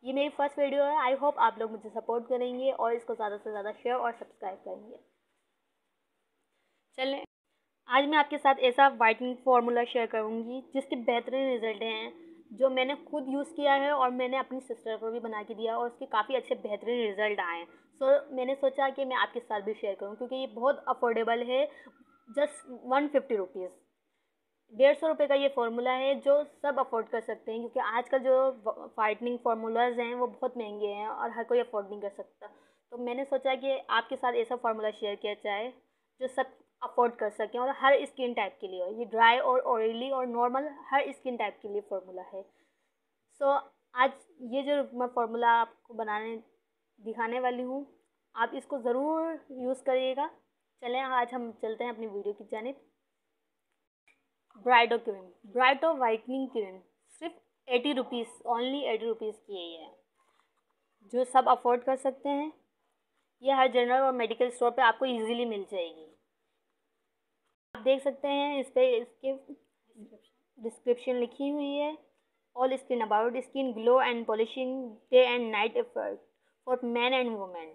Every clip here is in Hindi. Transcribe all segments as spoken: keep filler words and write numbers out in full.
ये मेरी फर्स्ट वीडियो है। आई होप आप लोग मुझे सपोर्ट करेंगे और इसको ज़्यादा से ज़्यादा शेयर और सब्सक्राइब करेंगे। चलें, आज मैं आपके साथ ऐसा वाइटनिंग फार्मूला शेयर करूँगी जिसके बेहतरीन रिज़ल्ट हैं, जो मैंने खुद यूज़ किया है और मैंने अपनी सिस्टर को भी बना के दिया और उसके काफ़ी अच्छे बेहतरीन रिज़ल्ट आए हैं। सो so, मैंने सोचा कि मैं आपके साथ भी शेयर करूँ क्योंकि ये बहुत अफोर्डेबल है। जस्ट वन फिफ्टी रुपीज़, डेढ़ सौ रुपये का ये फार्मूला है जो सब अफोर्ड कर सकते हैं, क्योंकि आजकल जो वाइटनिंग फार्मूलाज हैं वो बहुत महंगे हैं और हर कोई अफोर्ड नहीं कर सकता। तो मैंने सोचा कि आपके साथ ऐसा फार्मूला शेयर किया जाए जो सब अफोर्ड कर सकें और हर स्किन टाइप के लिए हो। ये ड्राई और ऑयली और नॉर्मल हर स्किन टाइप के लिए फार्मूला है। सो so, आज ये जो मैं फार्मूला आपको बनाने दिखाने वाली हूँ, आप इसको ज़रूर यूज़ करिएगा। चलें, आज हम चलते हैं अपनी वीडियो की जानिब। Brido cream, Brido whitening cream सिर्फ eighty rupees, only eighty rupees की है ये, जो सब अफोर्ड कर सकते हैं। ये हर जनरल और मेडिकल स्टोर पे आपको इजीली मिल जाएगी। आप देख सकते हैं इस पे इसके डिस्क्रिप्शन लिखी हुई है। All skin about skin glow and polishing day and night effect for man and women.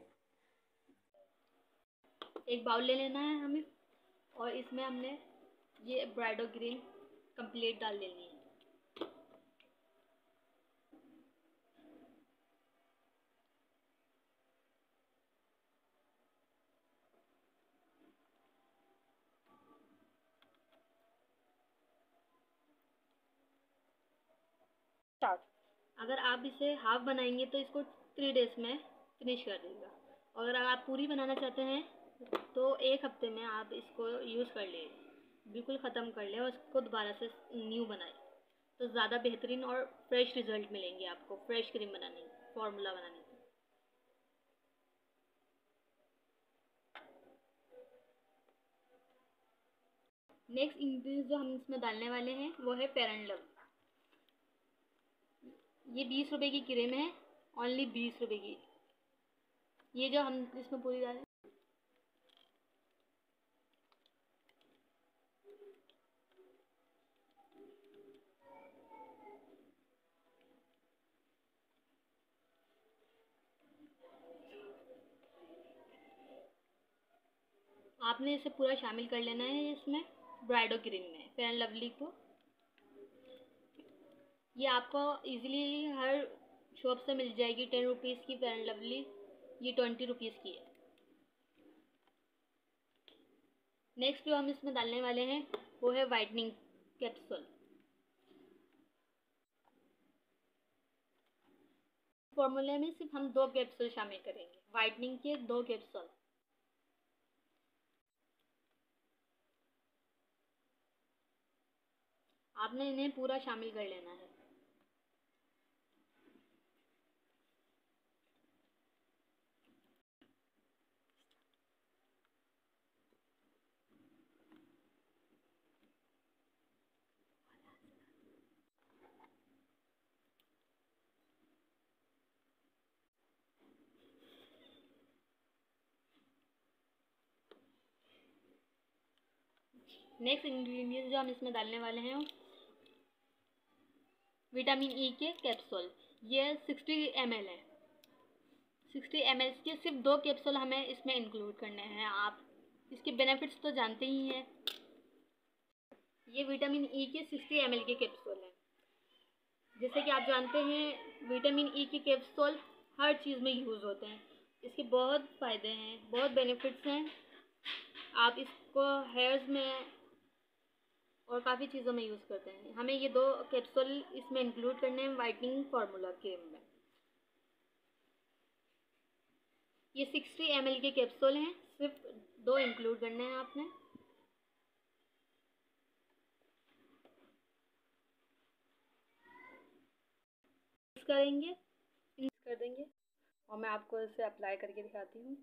एक बाउल ले लेना है हमें और इसमें हमने ये ब्राइडो क्रीम कंप्लीट डाल देनी है। स्टार्ट। अगर आप इसे हाफ बनाएंगे तो इसको थ्री डेज में फिनिश कर देगा। और अगर आप पूरी बनाना चाहते हैं तो एक हफ्ते में आप इसको यूज़ कर लें, बिल्कुल ख़त्म कर लें और इसको दोबारा से न्यू बनाएं, तो ज़्यादा बेहतरीन और फ्रेश रिज़ल्ट मिलेंगे आपको फ्रेश क्रीम बनाने फार्मूला बनाने के। नेक्स्ट इंग्रेडिएंट्स जो हम इसमें डालने वाले हैं वो है फेयर एंड लवली। ये बीस रुपए की क्रीम है, ओनली बीस रुपए की। ये जो हम इसमें पूरी डालें, आपने इसे पूरा शामिल कर लेना है इसमें ब्राइडो क्रीम में फेयर एंड लवली को। ये आपको इजीली हर शॉप से मिल जाएगी। टेन रुपीज़ की फेयर एंड लवली, ये ट्वेंटी रुपीज़ की है। नेक्स्ट जो हम इसमें डालने वाले हैं वो है वाइटनिंग कैप्सूल। फॉर्मूले में सिर्फ हम दो कैप्सूल शामिल करेंगे, वाइटनिंग के दो कैप्सूल। आपने इन्हें पूरा शामिल कर लेना है। नेक्स्ट इंग्रेडिएंट जो हम इसमें डालने वाले हैं विटामिन ई के कैप्सूल। ये सिक्सटी एम एल है। सिक्सटी एम एल के सिर्फ दो कैप्सूल हमें इसमें इंक्लूड करने हैं। आप इसके बेनिफिट्स तो जानते ही हैं। ये विटामिन ई के सिक्सटी एम एल के कैप्सूल हैं। जैसे कि आप जानते हैं विटामिन ई के कैप्सूल हर चीज़ में यूज़ होते हैं। इसके बहुत फ़ायदे हैं, बहुत बेनिफिट्स हैं। आप इसको हेयर्स में और काफ़ी चीज़ों में यूज़ करते हैं। हमें ये दो कैप्सूल इसमें इंक्लूड करने हैं वाइटनिंग फार्मूला क्रीम में। ये सिक्सटी एम एल के कैप्सूल हैं, सिर्फ दो इंक्लूड करने हैं आपने। मिक्स करेंगे, मिक्स कर देंगे और मैं आपको इसे अप्लाई करके दिखाती हूँ।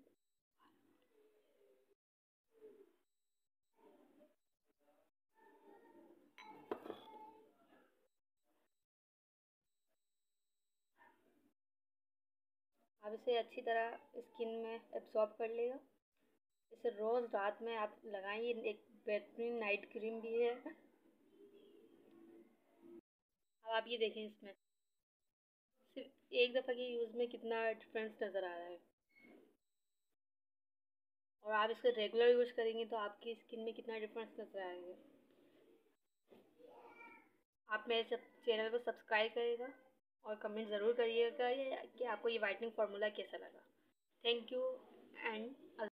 आप इसे अच्छी तरह स्किन में एब्जॉर्ब कर लेगा। इसे रोज़ रात में आप लगाएंगे। एक बेहतरीन नाइट क्रीम भी है। अब आप ये देखें, इसमें सिर्फ एक दफ़ा के यूज़ में कितना डिफरेंस नज़र आ रहा है, और आप इसको रेगुलर यूज़ करेंगे तो आपकी स्किन में कितना डिफरेंस नज़र आएगा। आप मेरे सब चैनल को सब्सक्राइब करिएगा और कमेंट ज़रूर करिएगा कि आपको ये वाइटनिंग फार्मूला कैसा लगा। Thank you and